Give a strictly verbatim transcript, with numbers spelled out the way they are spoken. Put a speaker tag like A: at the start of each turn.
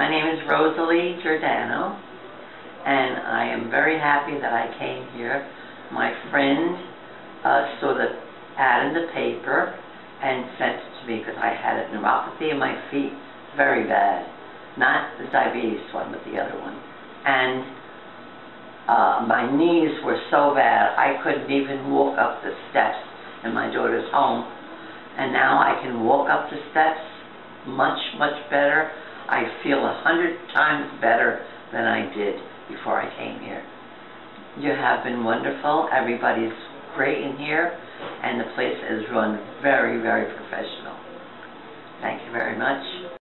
A: My name is Rosalie Giordano, and I am very happy that I came here. My friend uh, saw the ad in the paper and sent it to me because I had a neuropathy in my feet, very bad. Not the diabetes one, but the other one. And uh, my knees were so bad I couldn't even walk up the steps in my daughter's home. And now I can walk up the steps much, much better. I feel a hundred times better than I did before I came here. You have been wonderful. Everybody's great in here, and the place is run very, very professional. Thank you very much.